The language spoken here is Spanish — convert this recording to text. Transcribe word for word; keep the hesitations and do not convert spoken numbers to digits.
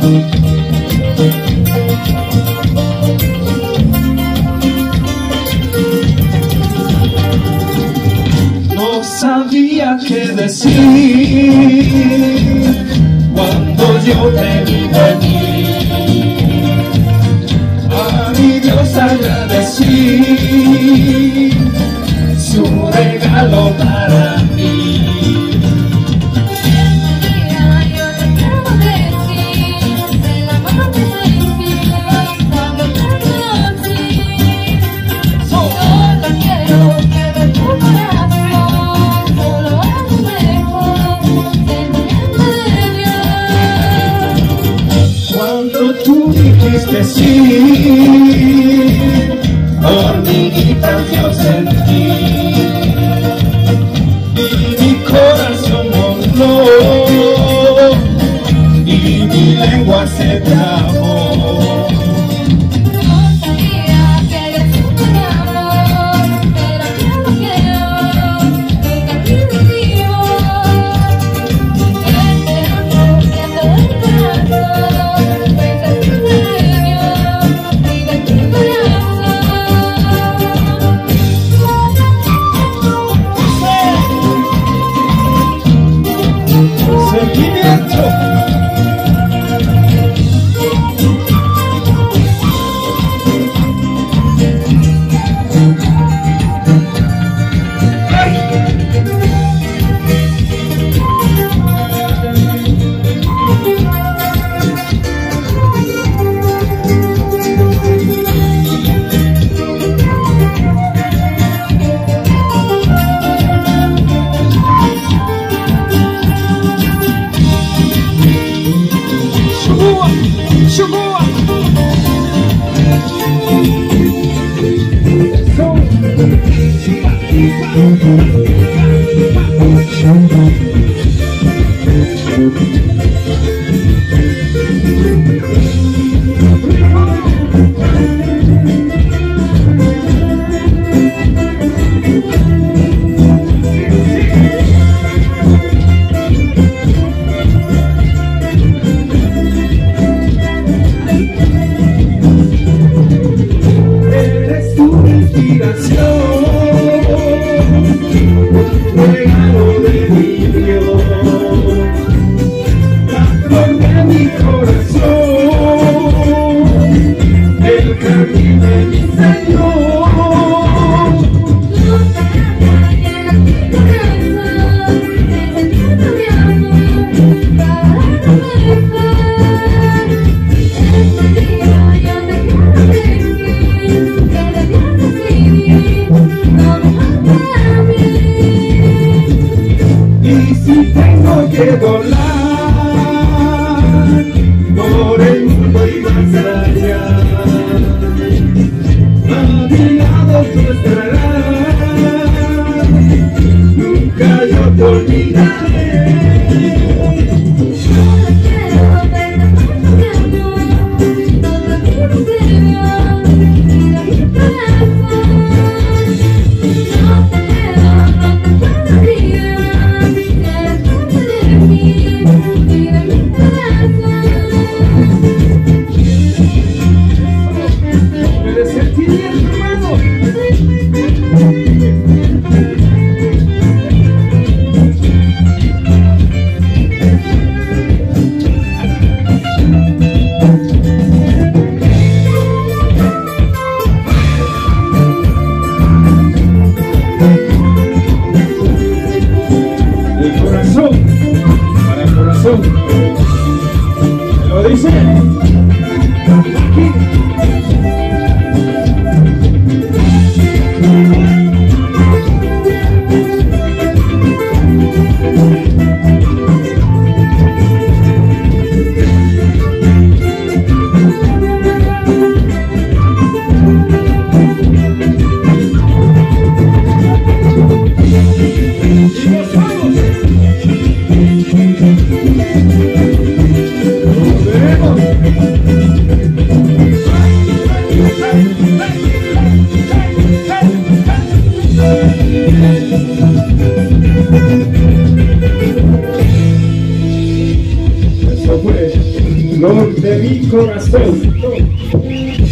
No sabía qué decir cuando yo te vi venir. A mi Dios agradecí su regalo para mí. Tú dijiste sí, hormiguitas yo sentí, y mi corazón voló, y mi lengua se trabó. Regalo de mi Dios, la flor de mi corazón, el jardín de mi Señor. Que volar por el mundo y más allá, a mi lado tú estarás, nunca yo te olvidaré. Lo dice MAKY. Nos vemos. flor de mi corazón.